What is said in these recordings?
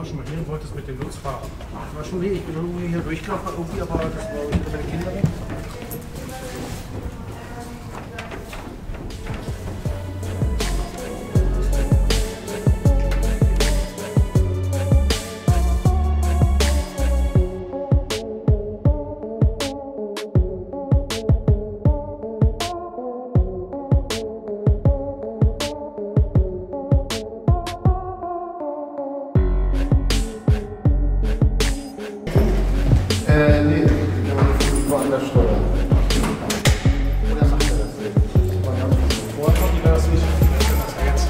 war schon mal hier und wollte es mit dem Lutz fahren. Ich war schon hier, ich bin irgendwie hier durchgelaufen, irgendwie, aber das war wieder meine Kinder. Nee, kann man woanders steuern. Oder macht er das nicht? Vorher konnte ich das nicht. Das jetzt.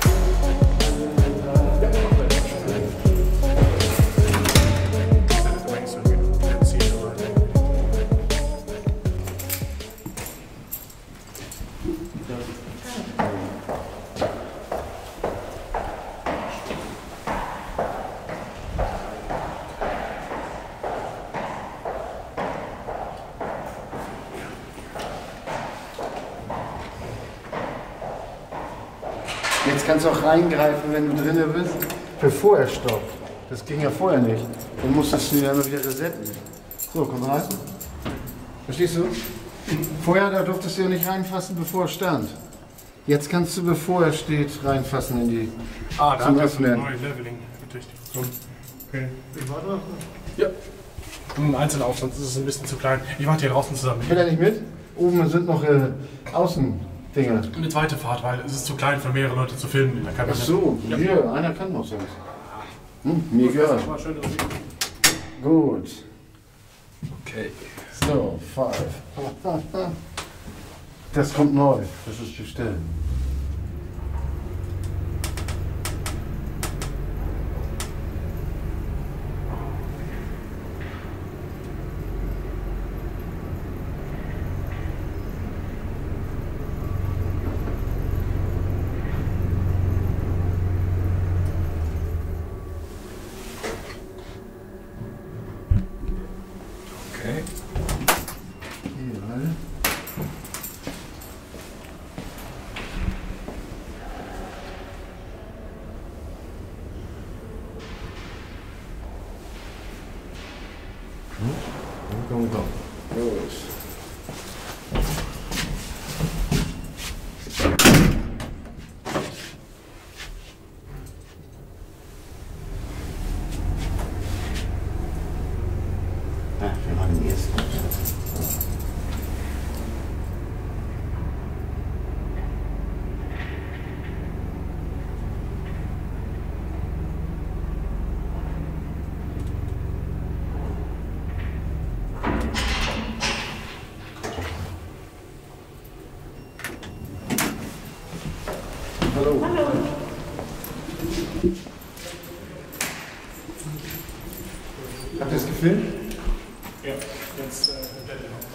Jetzt kannst du auch reingreifen, wenn du drinne bist, bevor er stoppt. Das ging ja vorher nicht. Dann musstest du ihn ja immer wieder resetten. So, komm rein. Verstehst du? Vorher, da durftest du ja nicht reinfassen, bevor er stand. Jetzt kannst du, bevor er steht, reinfassen in die. Ah, da zum hat er ein Öffnen. neues Leveling. Natürlich. Okay. Warte. Ja. Einzeln auf, sonst ist es ein bisschen zu klein. Ich mache hier draußen zusammen. Will er nicht mit? Oben sind noch Außendinger. Eine zweite Fahrt, weil es ist zu klein für mehrere Leute zu filmen. Da kann Ach so, ja. hier, einer kann noch sonst. Mir gehört. Gut. Okay. So, 5. Das kommt neu. Das ist bestellt. Okay. Hier. Komm. Los. Wir machen den ersten. Hallo. Hallo. Habt ihr es gefilmt? Ja, jetzt komplett noch.